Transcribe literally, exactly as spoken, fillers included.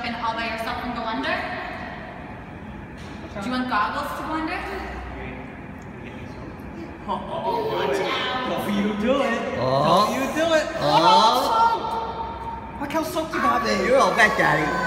in all by yourself and go under? Do you want goggles to go under? Oh, oh, watch out. Don't you do it. Oh. Don't you do it. Oh. Look how soaked you got there. You're all wet, Daddy.